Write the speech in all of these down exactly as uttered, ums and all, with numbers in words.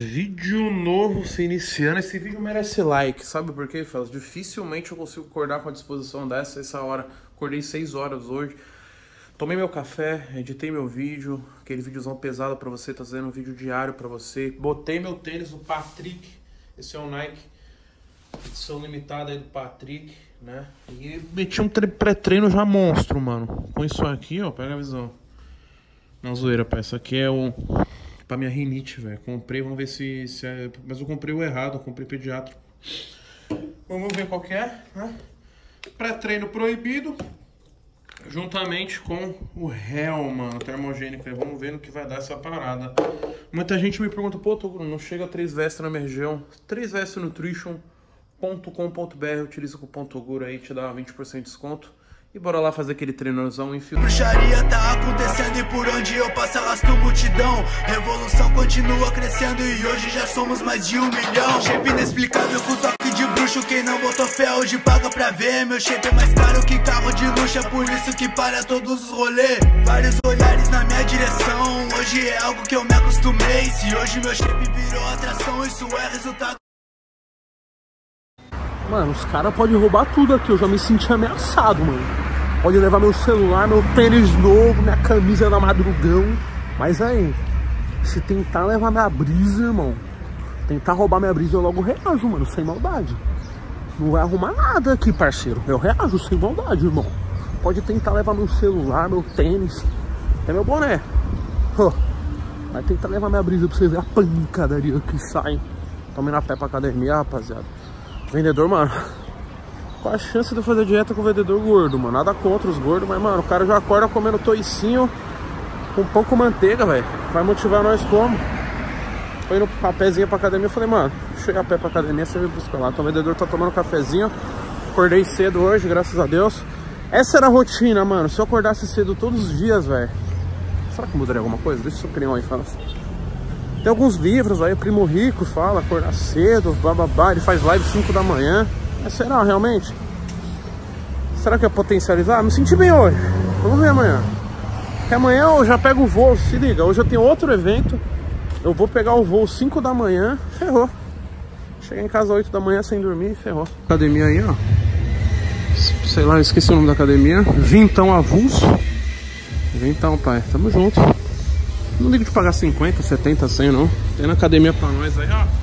Vídeo novo se iniciando. Esse vídeo merece like, sabe por quê, Felas? Dificilmente eu consigo acordar com a disposição dessa, essa hora. Acordei seis horas hoje. Tomei meu café, editei meu vídeo, aquele videozão pesado pra você, tá fazendo um vídeo diário pra você. Botei meu tênis do Patrick, esse é o Nike, edição limitada aí do Patrick, né? E meti um pré-treino já monstro, mano. Com isso aqui, ó, pega a visão. Não, zoeira, pá, isso aqui é o... pra minha rinite, velho. Comprei, vamos ver se, se é... Mas eu comprei o errado, eu comprei pediátrico. Vamos ver qual que é, né? Pré-treino proibido, juntamente com o réu, mano, termogênico. Vamos ver no que vai dar essa parada. Muita gente me pergunta, pô, Toguro, não chega a três Vest na minha região? três vest nutrition ponto com ponto br, utiliza o cupom Toguro aí, te dá vinte por cento de desconto. E bora lá fazer aquele treinozão, enfim. Bruxaria tá acontecendo e por onde eu passo arrasto multidão. Revolução continua crescendo e hoje já somos mais de um milhão. Shape inexplicável com toque de bruxo. Quem não botou fé hoje paga pra ver. Meu shape é mais caro que carro de luxo. É por isso que para todos os rolês. Vários olhares na minha direção. Hoje é algo que eu me acostumei. Se hoje meu shape virou atração, isso é resultado. Mano, os caras podem roubar tudo aqui, eu já me senti ameaçado, mano. Pode levar meu celular, meu tênis novo, minha camisa da madrugão. Mas aí, se tentar levar minha brisa, irmão, tentar roubar minha brisa, eu logo reajo, mano, sem maldade. Não vai arrumar nada aqui, parceiro. Eu reajo sem maldade, irmão. Pode tentar levar meu celular, meu tênis, até meu boné. Oh, vai tentar levar minha brisa pra vocês verem a pancadaria que sai. Tamo indo a pé pra academia, rapaziada. Vendedor, mano, qual a chance de eu fazer dieta com o vendedor gordo, mano? Nada contra os gordos, mas, mano, o cara já acorda comendo toicinho com pão com manteiga, velho. Vai motivar nós como? Foi indo a pézinha pra academia, eu falei, mano, chega a pé pra academia, você me busca lá. Então o vendedor tá tomando um cafezinho. Acordei cedo hoje, graças a Deus. Essa era a rotina, mano. Se eu acordasse cedo todos os dias, velho, será que mudaria alguma coisa? Deixa eu sua opinião aí, fala assim. Tem alguns livros aí, o Primo Rico fala, acordar cedo, bababá, ele faz live cinco da manhã. Mas será realmente? Será que é potencializar? Me senti bem hoje. Vamos ver amanhã. Porque amanhã eu já pego o voo, se liga, hoje eu tenho outro evento. Eu vou pegar o voo cinco da manhã, ferrou. Cheguei em casa oito da manhã sem dormir, ferrou. Academia aí, ó. Sei lá, esqueci o nome da academia. Vintão Avulso. Vintão, pai, tamo junto. Não ligo de pagar cinquenta, setenta, cem não. Tem na academia pra nós aí, ó.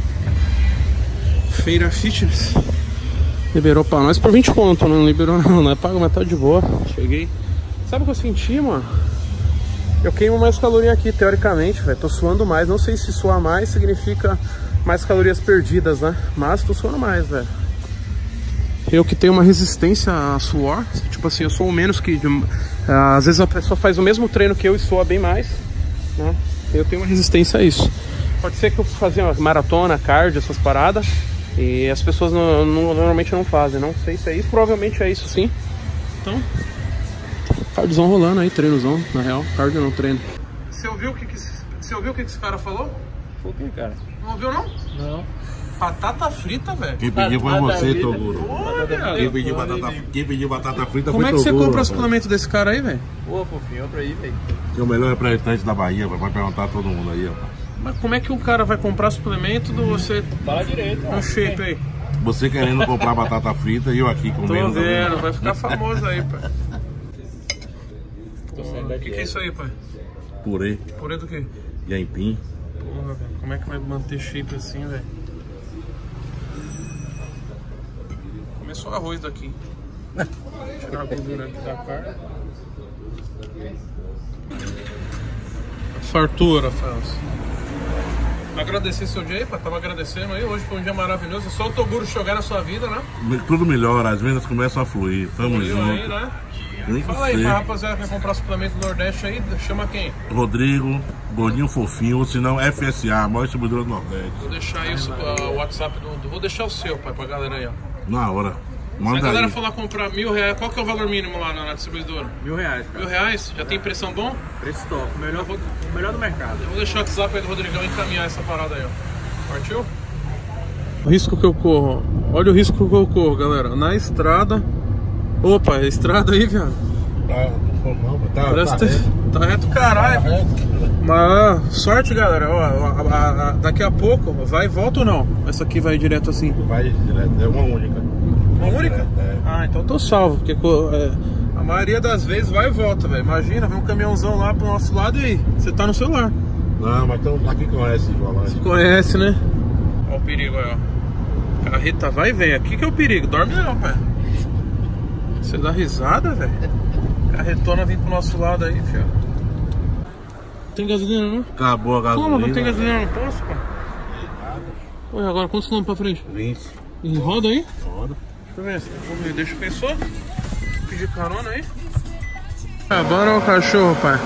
Feira Fitness. Liberou pra nós por vinte conto, não liberou não, não é pago, mas tá de boa. Cheguei. Sabe o que eu senti, mano? Eu queimo mais caloria aqui, teoricamente, velho. Tô suando mais, não sei se suar mais significa mais calorias perdidas, né? Mas tô suando mais, velho. Eu que tenho uma resistência a suor, tipo assim, eu sou menos que... De, às vezes a pessoa faz o mesmo treino que eu e soa bem mais, né? Eu tenho uma resistência a isso. Pode ser que eu fazia uma maratona, cardio, essas paradas, e as pessoas não, não, normalmente não fazem. Não sei se é isso, provavelmente é isso sim. Então, cardiozão rolando aí, treinozão, na real, cardio não treino. Você ouviu o que, que, você ouviu o que, que esse cara falou? Foi o que, cara? Não ouviu não? Não. Batata frita, velho. Quem pediu foi você, Toguro. Quem pediu Pô, batata, quem pediu batata frita Como foi é que você Toguro, compra o rapaz. suplemento desse cara aí, velho? Pô, fofinho, olha pra aí, velho. Que é o melhor representante da Bahia, vai perguntar a todo mundo aí, rapaz. Mas como é que um cara vai comprar suplemento do você... Fala direito, Um shape aí. Você querendo comprar batata frita e eu aqui Tô comendo. vendo, vai ficar famoso aí, pai. Tô saindo O da que, que é dieta. isso aí, pai? Purê Purê do quê? e aipim. Porra, velho. Como é que vai manter shape assim, velho? Começou arroz daqui. Tirar a gordura aqui da carne. Fartura, Fels. Agradecer seu dia aí, pai. Tava agradecendo aí. Hoje foi um dia maravilhoso. É só o Toguro jogar na sua vida, né? Tudo melhora, as vendas começam a fluir. Tamo Fluiu junto. aí, né? Nem que Fala aí, seja. pra rapaziada que quer comprar suplemento do Nordeste aí, chama quem? Rodrigo, Gordinho Fofinho, ou se não F S A, maior distribuidor do Nordeste. Vou deixar aí o, uh, o WhatsApp do, do. Vou deixar o seu, pai, pra galera aí, ó. Na hora. Se a Manda galera aí. for lá comprar mil reais, qual que é o valor mínimo lá na, na distribuidora? Mil reais, cara. Mil reais? Já tem impressão bom? Preço top. O melhor, o melhor do mercado. Eu vou deixar o WhatsApp aí do Rodrigão encaminhar essa parada aí, ó. Partiu? O risco que eu corro. Olha o risco que eu corro, galera. Na estrada. Opa, é estrada aí, viado. Pra como não, mas tá, Parece tá ter- reto. tá reto, caralho. Tá reto. Mas sorte, galera. Ó, a- a- a- daqui a pouco vai e volta ou não? Essa aqui vai direto assim. Vai direto, é uma única. Uma única? É. Ah, então eu tô salvo, porque é, a maioria das vezes vai e volta, velho. Imagina, vem um caminhãozão lá pro nosso lado e aí, você tá no celular. Não, mas então aqui conhece o volante. Conhece, né? Olha o perigo aí, ó. Carreta vai e vem. Aqui que é o perigo. Dorme não, pai. Você dá risada, velho. Carretona vem pro nosso lado aí, filho. Tem gasolina, não? Acabou a gasolina. Como? Não tem gasolina no posto, pai? Ué, agora quantos quilômetros pra frente? vinte. E roda aí? Roda. Deixa eu ver. Vamos ver. Deixa eu pensar. Pedir carona aí. Acabaram o cachorro, pai.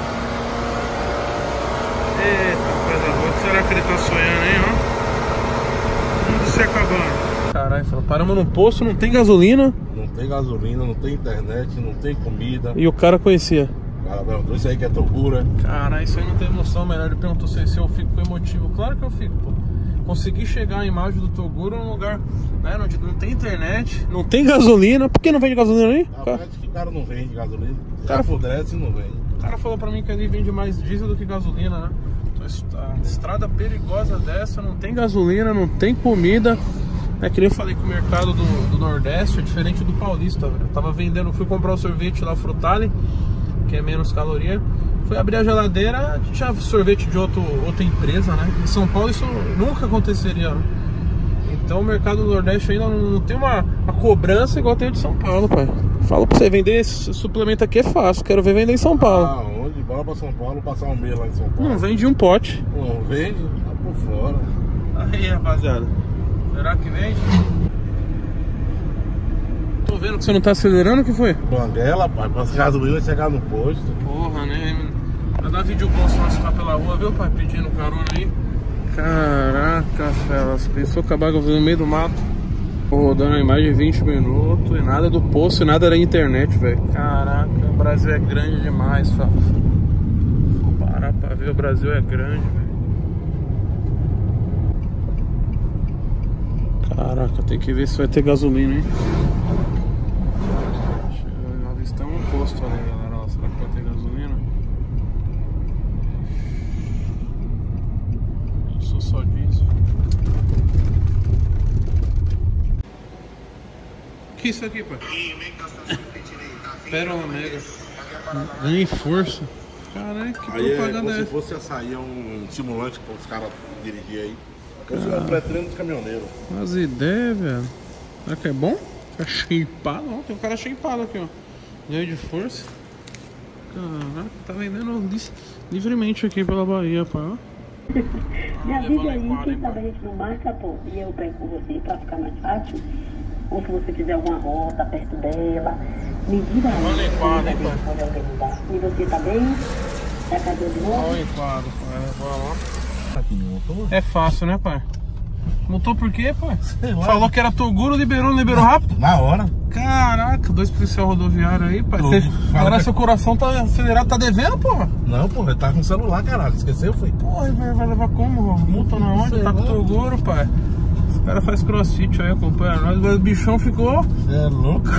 Eita, coisa boa. Será que ele tá sonhando aí, ó? Tudo se acabando. Caralho, falou, paramos num posto, não tem gasolina. Não tem gasolina, não tem internet, não tem comida. E o cara conhecia. O cara perguntou, isso aí que é Toguro, é? Caralho, isso aí não tem emoção, melhor. Ele perguntou se, se eu fico emotivo. Claro que eu fico, pô. Consegui chegar a imagem do Toguro num lugar, né, onde não tem internet, não tem gasolina. Por que não vende gasolina aí? Ah, Cara, parece que o cara não vende gasolina. O Cara, cara apodrece e não vende. o cara falou pra mim que ali vende mais diesel do que gasolina, né? Então, a estrada perigosa dessa, não tem gasolina, não tem comida. É que nem eu falei que o mercado do, do Nordeste é diferente do paulista, velho. Eu tava vendendo, fui comprar um sorvete lá, Frutali, que é menos caloria. Fui abrir a geladeira, tinha sorvete de outro, outra empresa, né? Em São Paulo isso nunca aconteceria, né? Então o mercado do Nordeste ainda não, não tem uma, uma cobrança igual tem o de São Paulo, pai. Falo pra você, vender esse suplemento aqui é fácil, quero ver vender em São Paulo. Ah, onde? Bora pra São Paulo, passar um mês lá em São Paulo. Não vende um pote. Não vende, tá por fora. Aí, rapaziada. Será que vende? Tô vendo que você não tá acelerando, o que foi? Banguela, pai, pra gasolina chegar no posto. Porra, né? Vai dar vídeo bom se nós ficar pela rua, viu, pai? Pedindo carona aí. Caraca, felas. Pensou acabar com no meio do mato. Tô rodando aí mais de vinte minutos e nada do posto e nada da internet, velho. Caraca, o Brasil é grande demais, felas. Vou parar pra ver, o Brasil é grande, velho. Caraca, tem que ver se vai ter gasolina, hein? Nós avistamos um posto ali, galera. Ó, será que vai ter gasolina? Eu sou só diesel. Que isso aqui, pai? Pérola Mega. Ganhei força. Caralho, que Aí é propaganda como é se essa? fosse açaí, é um estimulante para os caras dirigir aí. Esse é o pré-treino dos caminhoneiros. As ideias, velho. Será que é bom? Tá shapeado? Ó, tem um cara shapeado aqui, ó. Ganho de força. Caraca, tá vendendo li livremente aqui pela Bahia, pai, ó. Me avisa aí, quem sabe a gente não marca, pô, e eu pego com você pra ficar mais fácil. Ou se você fizer alguma rota perto dela, me diga aí. Olha o enquadro, hein, pai? Pode organizar. E você tá bem? Tá cadê de novo? Olha o enquadro, pai. Vai lá. Aqui não montou? É fácil, né, pai? Multou por quê, pai? Falou que era Toguro, liberou, não liberou rápido? Na hora. Caraca, dois policial rodoviário aí, pai. Ô, Você, fala agora que- seu coração tá acelerado, tá devendo, porra? Não, pô, ele tá com o celular, caralho. Esqueceu, foi? Porra, vai, vai levar como? Multa na onde? Sei Tá com o lá. Toguro, pai. Esse cara faz crossfit aí, acompanha nós, mas o bichão ficou. Você é louco?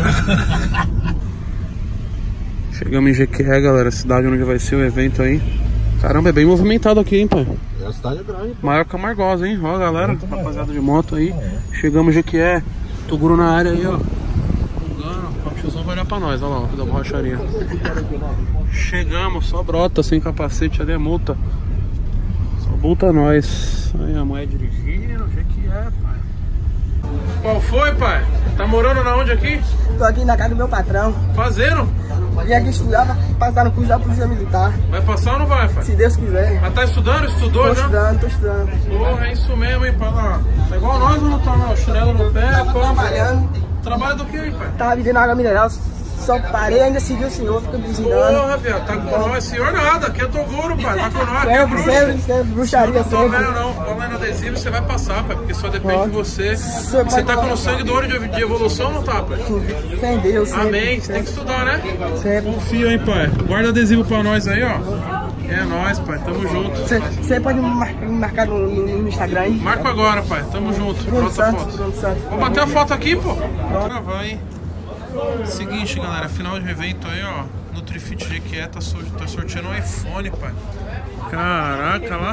Chegamos em Jequié, galera, cidade onde vai ser o evento aí. Caramba, é bem movimentado aqui, hein, pai? É a cidade grande, pô. Maior que a Margosa, hein? Ó, galera, Muito maior. rapaziada de moto aí. É. Chegamos em Jequié. Toguro na área aí, ó. Pulgando. O tiozão vai olhar pra nós, olha lá, ó, da borracharia. Chegamos, só brota, sem capacete, ali é multa. Só multa nós. Aí a mãe dirigindo, Jequié, pai. Qual foi, pai? Tá morando na onde aqui? Tô aqui na casa do meu patrão. Fazendo? Vim aqui estudar pra passar no curso da Polícia Militar. Vai passar ou não vai, pai? Se Deus quiser. Mas tá estudando? Estudou Tô já? estudando, tô estudando. Porra, é isso mesmo, hein, pai? Lá. Tá igual nós, não tá, não? Chinelo no pé, Tava pô. trabalhando, Trabalha do que aí, pai? tava vendendo água mineral. Só parei, ainda segui o senhor, fica me ensinando. Porra, viado, tá com nós. Senhor nada, aqui é Toguro, pai. Tá com nós. aqui é Sempre, bruxo. sempre, sempre, bruxaria Não toma sempre. não, cola no adesivo e você vai passar, pai, porque só depende Pode. de você. Você Você tá pode- com o sangue do olho de, de evolução, não tá, pai? Sem Deus, sempre. Amém, você tem que estudar, né? Sempre. Confia, hein, pai. Guarda adesivo pra nós aí, ó. É nóis, pai, tamo junto. Você, você pode me mar- me marcar no, no- no Instagram aí? Marco agora, pai, tamo junto. Bruno Pronta a Santos, foto. Bruno Santos. Vou bater a foto aqui, pô. Bora, vai. Seguinte, galera, final de evento aí, ó. Nutrifit G Q E tá, so, tá sorteando um iPhone, pai. Caraca, lá.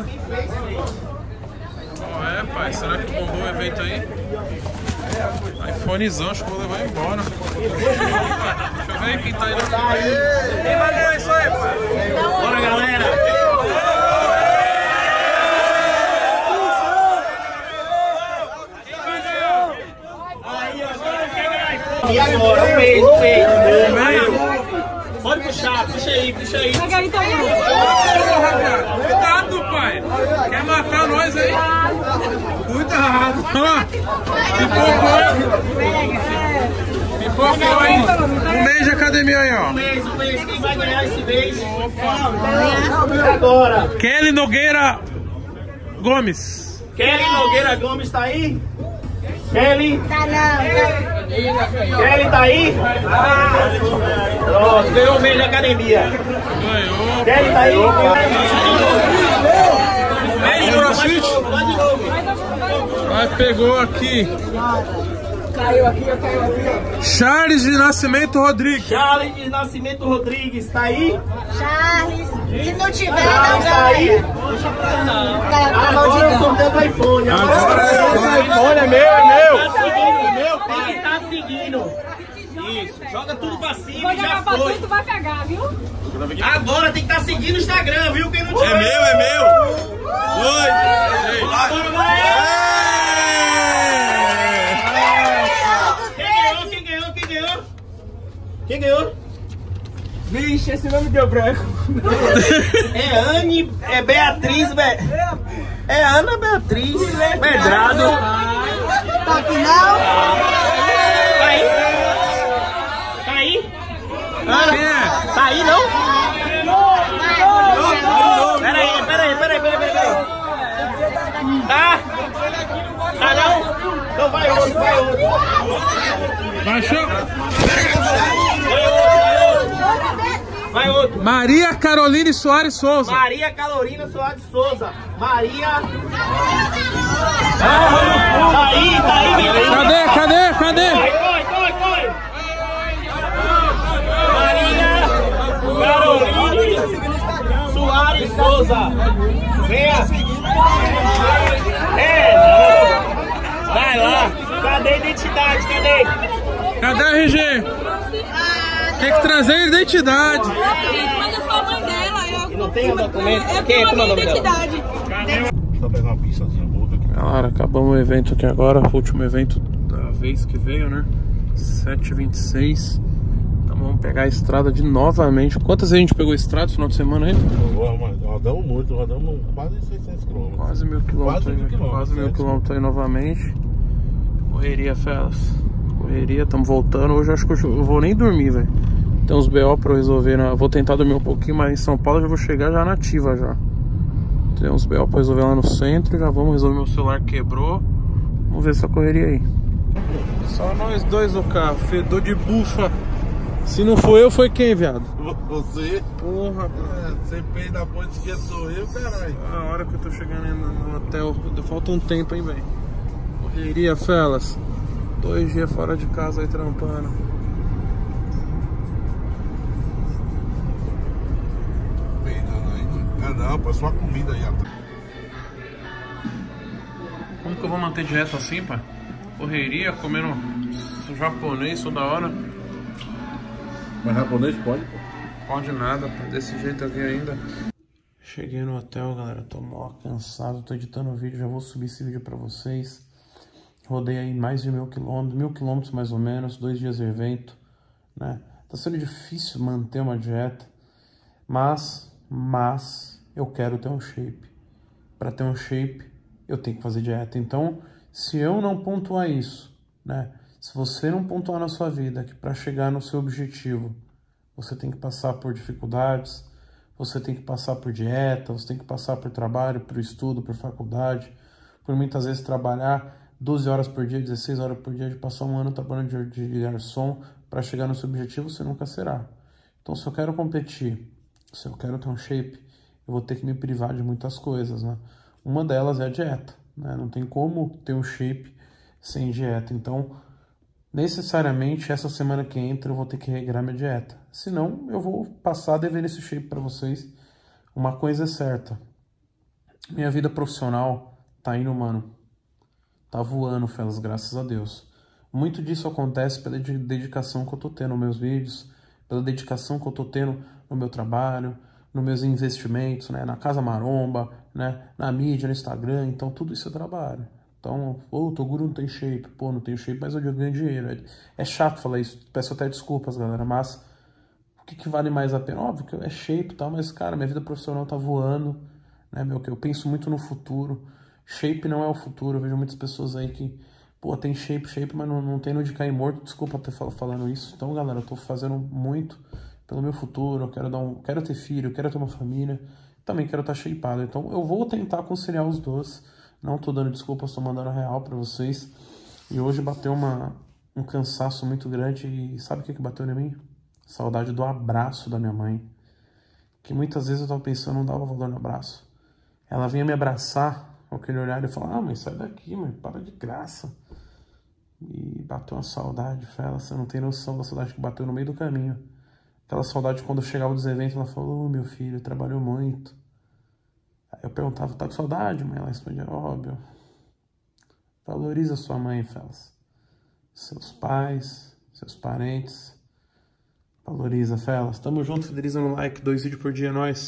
Qual é, pai? Será que bombou o evento aí? iPhonezão, acho que vou levar embora. Deixa eu ver quem tá aí. Quem vai ganhar isso aí, pai? Bora, galera! E agora, um mês, um mês. Pode puxar, puxa aí, puxa aí. Cuidado, pai! Quer matar nós aí? Cuidado! Pipocou! Pipocou aí! Um mês de academia aí, ó. Um mês, um mês. Quem vai ganhar esse mês? Opa! Agora! Kelly Nogueira Gomes. Kelly Nogueira Gomes tá aí? Kelly? Tá não, tá. Kelly tá aí? Pronto, ganhou o mês de academia. Ganhou. Kelly tá aí? Mês de crossfit? Vai, pegou aqui. Caiu aqui, caiu aqui. Charles de Nascimento Rodrigues. Charles de Nascimento Rodrigues, tá aí? Charles, se não tiver, Charles não tá aí? Agora eu sorteio do iPhone. Agora o iPhone é meu, é meu. Tá seguindo, meu, tem que tá seguindo. Isso, joga tudo pra cima e já foi. Tu vai pegar, viu? Agora tem que estar tá seguindo o Instagram, viu? Quem não tiver. É meu, é meu. Oi. Agora vai. Quem ganhou? Quem ganhou? Quem ganhou? Vixe, esse nome deu branco. É Anne, é Beatriz, Be... é Ana Beatriz Medrado. tá aqui não? Tá aí? Tá aí? Ana, Quem é? tá aí não? Pera aí, pera aí, pera aí, pera aí, pera aí. Tá? Tá não? Então vai outro, vai outro. Baixou. Vai outro. Maria Caroline Soares Souza. Maria Carolina Soares Souza. Maria. Tá aí, tá aí, menino. Cadê, cadê, cadê? Corre, corre, corre. Maria Carolina Soares Souza. Venha. É. Vai lá. Cadê a identidade? Cadê? Cadê a R G? Tem que trazer a identidade. Mas eu sou a mãe dela. Eu, Não tem o documento? eu Quem é tenho a que minha mandou dela? identidade. Só pegar uma pizzazinha boa aqui. Galera, acabamos o evento aqui agora. O último evento da vez que veio, né? sete e vinte e seis. Então vamos pegar a estrada de novamente. Quantas vezes a gente pegou a estrada esse final de semana aí? Rodamos muito, rodamos quase seiscentos quilômetros. Quase mil quilômetros Quase aí, mil né? quilômetros, Quase mil é, quilômetros aí novamente. Correria, felas. Correria, estamos voltando. Hoje acho que eu vou nem dormir, velho. Tem uns B O pra eu resolver. Na... Vou tentar dormir um pouquinho, mas em São Paulo eu já vou chegar já na ativa já. Tem uns B O pra resolver lá no centro. Já vamos resolver. Meu celular quebrou. Vamos ver essa correria aí. Só nós dois no carro. Fedor de bufa. Se não foi eu, foi quem, viado? Você? Porra, É, você fez da ponte que sou eu, caralho. a hora que eu tô chegando no, no hotel. Falta um tempo, hein, velho. Correria, felas. Dois dias fora de casa aí trampando. Ah, não, pô, só comida aí atrás. Como que eu vou manter dieta assim, pai? Correria, comendo japonês toda hora. Mas japonês pode, pô. Pode nada, pô. Desse jeito aqui ainda. Cheguei no hotel, galera. Tô mó cansado. Tô editando o vídeo. Já vou subir esse vídeo pra vocês. Rodei aí mais de mil quilômetros. Mil quilômetros mais ou menos. Dois dias de evento, né? Tá sendo difícil manter uma dieta. Mas, mas... eu quero ter um shape. Para ter um shape, eu tenho que fazer dieta. Então, se eu não pontuar isso, né? Se você não pontuar na sua vida que para chegar no seu objetivo, você tem que passar por dificuldades, você tem que passar por dieta, você tem que passar por trabalho, por estudo, por faculdade, por muitas vezes trabalhar doze horas por dia, dezesseis horas por dia, de passar um ano trabalhando de, de garçom para chegar no seu objetivo, você nunca será. Então, se eu quero competir, se eu quero ter um shape, eu vou ter que me privar de muitas coisas, né? Uma delas é a dieta, né? Não tem como ter um shape sem dieta. Então, necessariamente essa semana que entra eu vou ter que regrar minha dieta. Senão eu vou passar devendo esse shape pra vocês. Uma coisa é certa. Minha vida profissional tá indo, mano. Tá voando, Felas, graças a Deus. Muito disso acontece pela dedicação que eu tô tendo nos meus vídeos, pela dedicação que eu tô tendo no meu trabalho, nos meus investimentos, né? Na Casa Maromba, né? Na mídia, no Instagram. Então tudo isso é trabalho. Então, pô, o Toguro não tem shape. Pô, não tenho shape, mas eu ganho dinheiro. É, é chato falar isso. Peço até desculpas, galera. Mas o que, que vale mais a pena? Óbvio que é shape e tal, mas, cara, minha vida profissional tá voando. Né, meu? Eu penso muito no futuro. Shape não é o futuro. Eu vejo muitas pessoas aí que, pô, tem shape, shape, mas não, não tem no de cair morto. Desculpa ter falando isso. Então, galera, eu tô fazendo muito pelo meu futuro. Eu quero dar um, quero ter filho, eu quero ter uma família. Também quero estar shapeado. Então, eu vou tentar conciliar os dois. Não tô dando desculpa, estou mandando a real pra vocês. E hoje bateu uma, um cansaço muito grande. E sabe o que que bateu em mim? Saudade do abraço da minha mãe. Que muitas vezes eu tava pensando, não dava valor no abraço. Ela vinha me abraçar, com aquele olhar, e eu falava, ah, mãe, sai daqui, mãe, para de graça. E bateu uma saudade, Fela, você não tem noção da saudade que bateu no meio do caminho. Aquela saudade quando eu chegava dos eventos, ela falou, oh, meu filho, trabalhou muito. Aí eu perguntava, tá com saudade, mãe? Ela respondia, óbvio. Valoriza sua mãe, Felas. Seus pais, seus parentes. Valoriza, Felas. Tamo junto, fideliza no like, dois vídeos por dia, é nóis.